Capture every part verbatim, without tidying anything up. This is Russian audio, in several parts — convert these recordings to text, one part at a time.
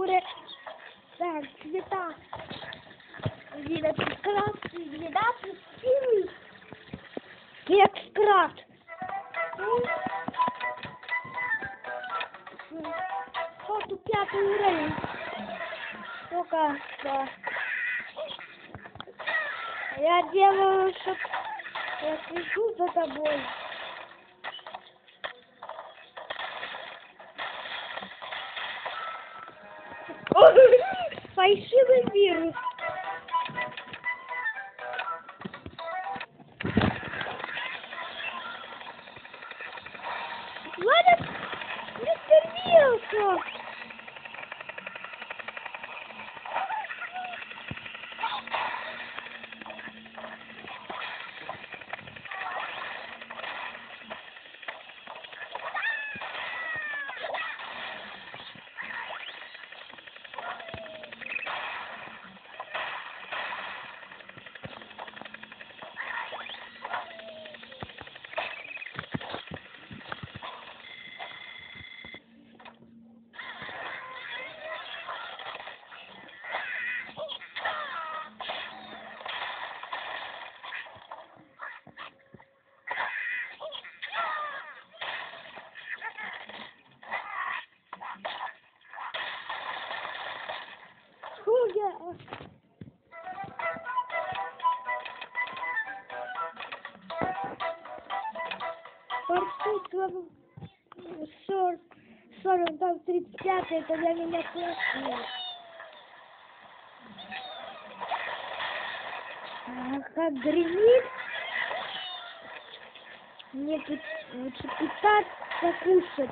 фигуры. Так, цвета. Двенадцать красный, двенадцать синий. Экстрат. Вот тут пятый уровень. Только что. Я делаю, чтоб я слежу за тобой. Фальшивый вирус. Ладно, мистер Вилсон. Паршут сорок, сорок, там тридцать пять, это для меня классно. А как гремит, мне тут лучше питаться, кушать.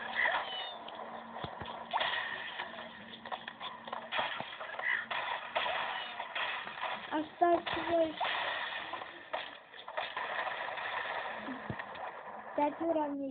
Оставь свой пять уровней.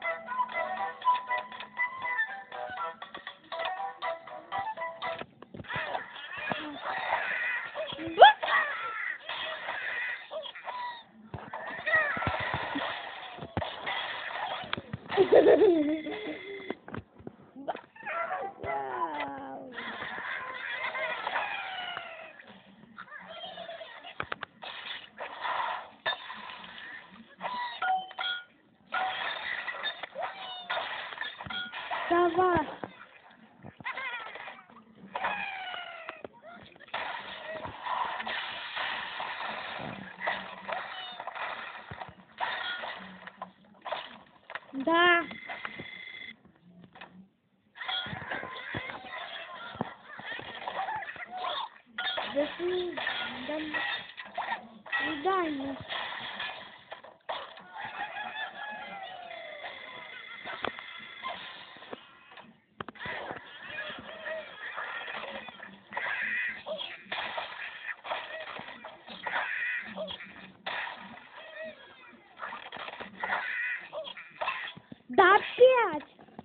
Сова. Да. До свидания. Да опять!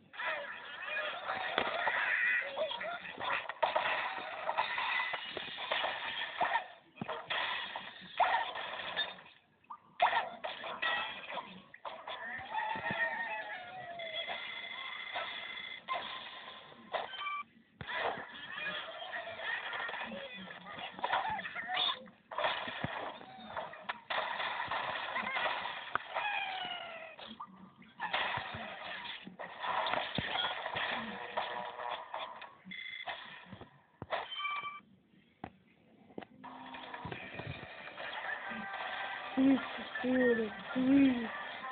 Тридцать сорок три.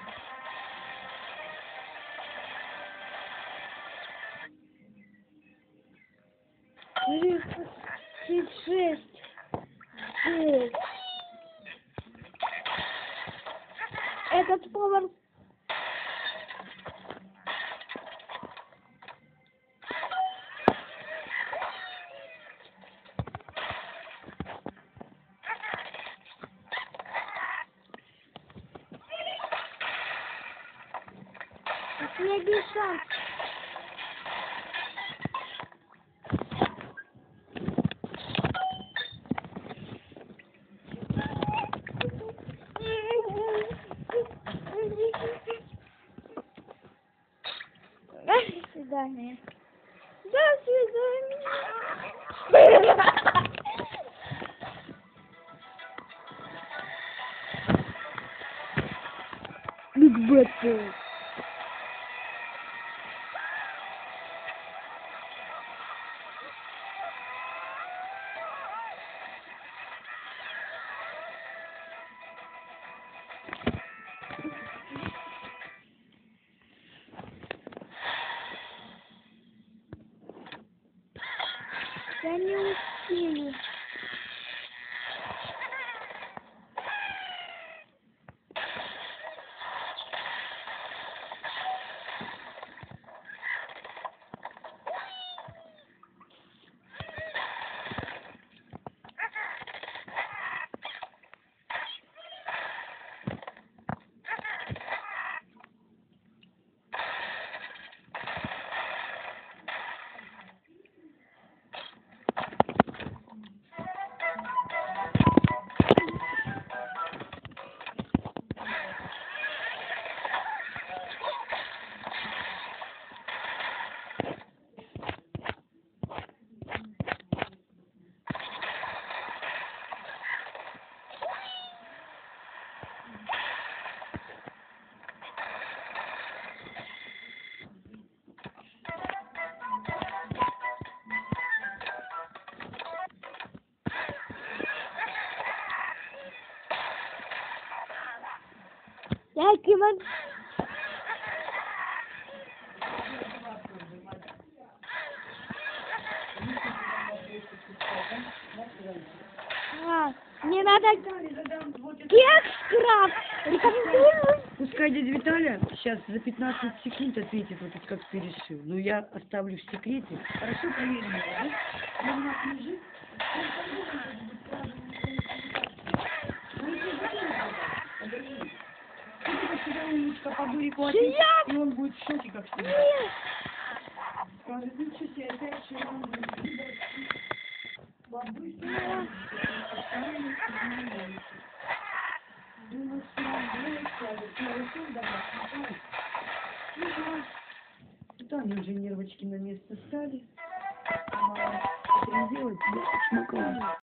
Тридцать шесть. Шесть. Этот повар. Последний шанс. До свидания. До свидания. Ты. Я не успею. Я кимон. А, мне надо кекс-крафт. Рекомендую. Пускай дядя Виталя сейчас за пятнадцать секунд ответит, вот это как ты решил. Но я оставлю в секрете. Хорошо проверено, да? Он у нас лежит. По бурику ответит, и он будет в шоке, как всегда. Скажет, ну что себе опять широм бабушка. Думаю, что он будет, скажет, ну решил добавить. Ну, они уже нервочки на место стали. А, это не делать, я смогла.